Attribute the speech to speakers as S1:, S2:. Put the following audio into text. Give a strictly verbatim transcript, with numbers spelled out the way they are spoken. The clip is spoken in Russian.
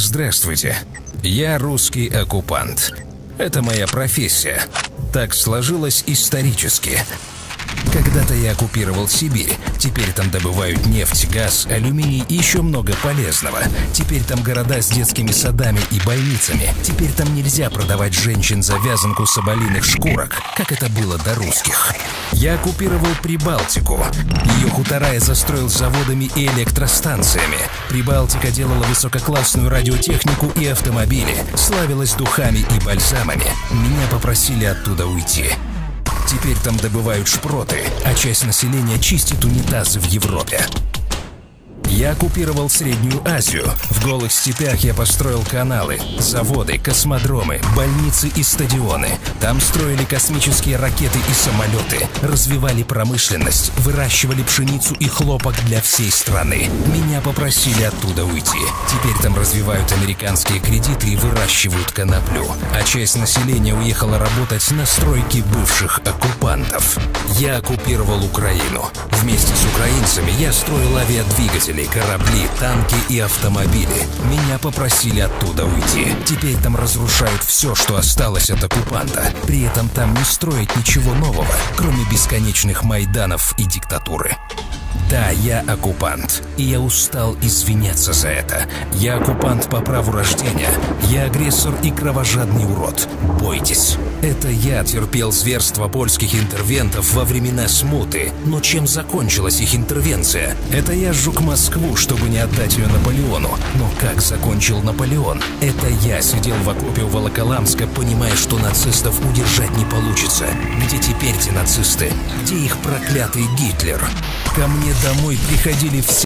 S1: Здравствуйте, я русский оккупант. Это моя профессия. Так сложилось исторически. Когда-то я оккупировал Сибирь, теперь там добывают нефть, газ, алюминий и еще много полезного. Теперь там города с детскими садами и больницами. Теперь там нельзя продавать женщин за вязанку соболиных шкурок, как это было до русских. Я оккупировал Прибалтику. Ее хутора я застроил заводами и электростанциями. Прибалтика делала высококлассную радиотехнику и автомобили, славилась духами и бальзамами. Меня попросили оттуда уйти. Теперь там добывают шпроты, а часть населения чистит унитазы в Европе. Я оккупировал Среднюю Азию. В голых степях я построил каналы, заводы, космодромы, больницы и стадионы. Там строили космические ракеты и самолеты, развивали промышленность, выращивали пшеницу и хлопок для всей страны. Меня попросили оттуда уйти. Теперь там развивают американские кредиты и выращивают коноплю. А часть населения уехала работать на стройки бывших оккупантов. Я оккупировал Украину. Вместе с украинцами я строил авиадвигатели, корабли, танки и автомобили. Меня попросили оттуда уйти. Теперь там разрушают все, что осталось от оккупанта. При этом там не строят ничего нового, кроме бесконечных майданов и диктатуры. Да, я оккупант, и я устал извиняться за это. Я оккупант по праву рождения. Я агрессор и кровожадный урод. Бойтесь. Это я терпел зверство польских интервентов во времена смуты. Но чем закончилась их интервенция? Это я сжег Москву, чтобы не отдать ее Наполеону. Но как закончил Наполеон? Это я сидел в окопе у Волоколамска, понимая, что нацистов удержать не получится. Где теперь те нацисты? Где их проклятый Гитлер? Ко мне домой приходили все